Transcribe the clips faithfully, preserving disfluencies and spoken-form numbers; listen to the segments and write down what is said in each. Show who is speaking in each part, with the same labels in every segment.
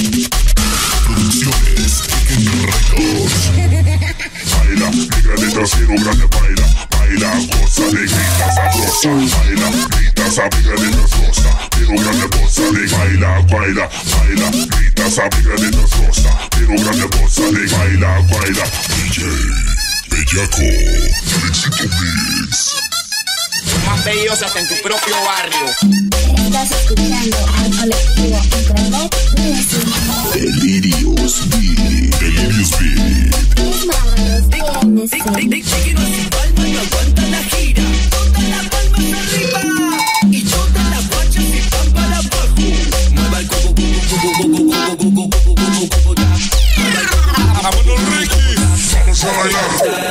Speaker 1: Producciones Chicken Records. Baila, negra de trasero grande, baila, baila, goza, negrita sabrosa. Baila, grita, sabe, grande goza, pero grande goza, de baila, baila, baila, grita, sabe, grande goza, pero grande goza, de baila, baila. D J Bellaco, el éxito mix.
Speaker 2: Más bellos hasta en tu propio barrio.
Speaker 3: Estás escuchando al colectivo Internet Music.
Speaker 1: Delirious Beat. Delirious Beat.
Speaker 3: Mis manos tienen
Speaker 4: Síguenos sin palmas, no aguanta la gira. Todas las palmas arriba y todas las guachas se van para abajo. Mueva el coco, coco, coco, coco, coco, coco, coco, coco, coco.
Speaker 1: Vámonos, Ricky. Vamos a bailar.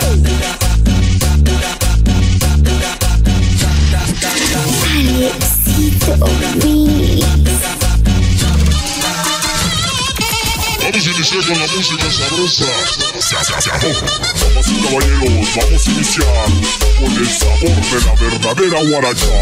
Speaker 1: Vamos a iniciar con la música sabrosa. Damas y caballeros, vamos a iniciar con el sabor de la verdadera guaracha.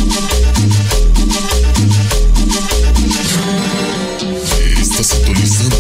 Speaker 1: Estás sintonizando